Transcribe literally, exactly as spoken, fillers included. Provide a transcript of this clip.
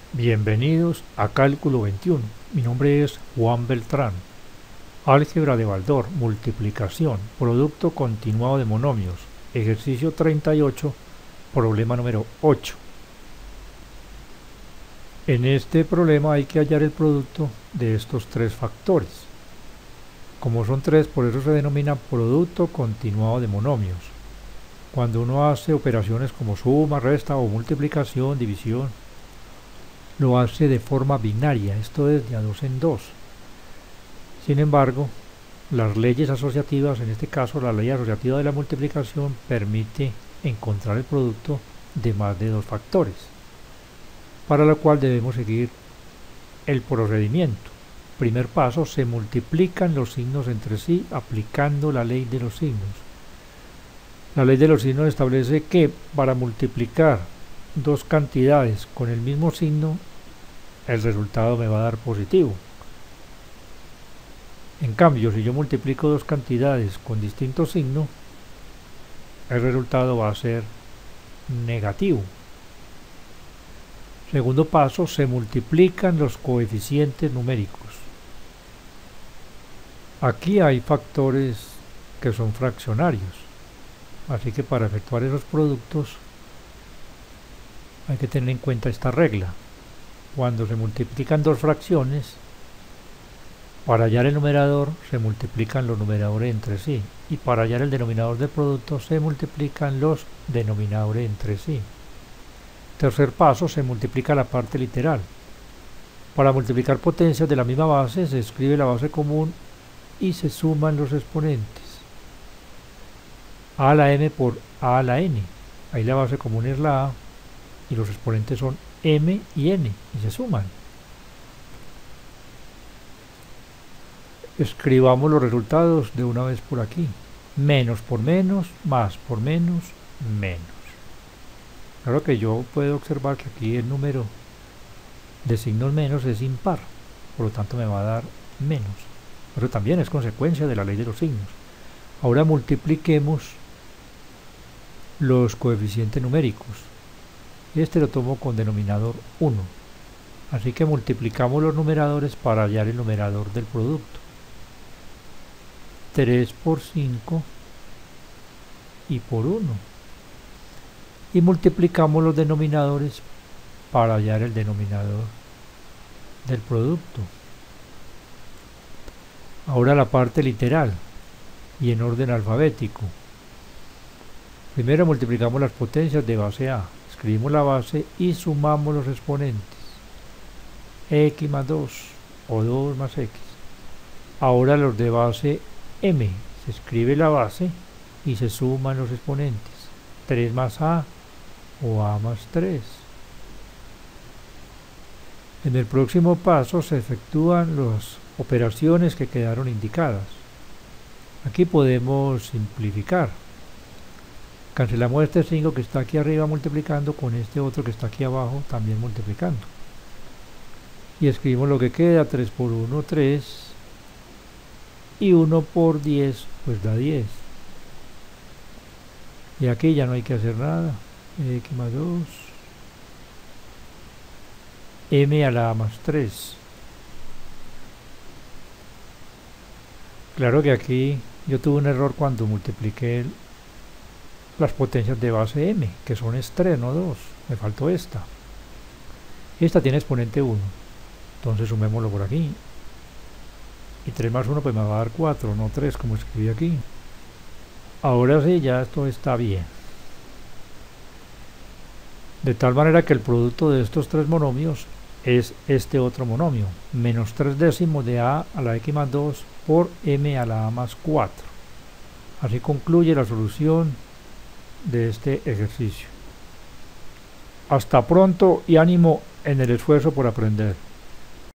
Bienvenidos a Cálculo veintiuno. Mi nombre es Juan Beltrán. Álgebra de Baldor, multiplicación, producto continuado de monomios, ejercicio treinta y ocho, problema número ocho. En este problema hay que hallar el producto de estos tres factores. Como son tres, por eso se denomina producto continuado de monomios. Cuando uno hace operaciones como suma, resta o multiplicación, división, lo hace de forma binaria, esto es de a dos en dos. Sin embargo, las leyes asociativas, en este caso la ley asociativa de la multiplicación, permite encontrar el producto de más de dos factores, para lo cual debemos seguir el procedimiento. Primer paso, se multiplican los signos entre sí aplicando la ley de los signos. La ley de los signos establece que para multiplicar dos cantidades con el mismo signo, el resultado me va a dar positivo. En cambio, si yo multiplico dos cantidades con distinto signo, el resultado va a ser negativo. Segundo paso, se multiplican los coeficientes numéricos. Aquí hay factores que son fraccionarios, así que para efectuar esos productos hay que tener en cuenta esta regla. Cuando se multiplican dos fracciones, para hallar el numerador se multiplican los numeradores entre sí, y para hallar el denominador del producto se multiplican los denominadores entre sí. Tercer paso, se multiplica la parte literal. Para multiplicar potencias de la misma base se escribe la base común y se suman los exponentes. A a la m por a a la n. Ahí la base común es la a y los exponentes son m y n y se suman. Escribamos los resultados de una vez por aquí. Menos por menos, más por menos, menos. Claro que yo puedo observar que aquí el número de signos menos es impar, por lo tanto me va a dar menos. Pero también es consecuencia de la ley de los signos. Ahora multipliquemos los coeficientes numéricos. Este lo tomo con denominador uno. Así que multiplicamos los numeradores para hallar el numerador del producto. tres por cinco y por uno. Y multiplicamos los denominadores para hallar el denominador del producto. Ahora la parte literal y en orden alfabético. Primero multiplicamos las potencias de base A. Escribimos la base y sumamos los exponentes. X más dos o dos más X. Ahora los de base M. Se escribe la base y se suman los exponentes. tres más A o A más tres. En el próximo paso se efectúan las operaciones que quedaron indicadas. Aquí podemos simplificar. Cancelamos este cinco que está aquí arriba multiplicando con este otro que está aquí abajo también multiplicando. Y escribimos lo que queda, tres por uno, tres. Y uno por diez, pues da diez. Y aquí ya no hay que hacer nada. X más dos. M a la A más tres. Claro que aquí yo tuve un error cuando multipliqué el, las potencias de base M, que son es tres, no dos. Me faltó esta. Esta tiene exponente uno. Entonces sumémoslo por aquí. Y tres más uno pues me va a dar cuatro, no tres como escribí aquí. Ahora sí, ya esto está bien. De tal manera que el producto de estos tres monomios es este otro monomio, menos tres décimos de a a la x más dos por m a la a más cuatro. Así concluye la solución de este ejercicio. Hasta pronto y ánimo en el esfuerzo por aprender.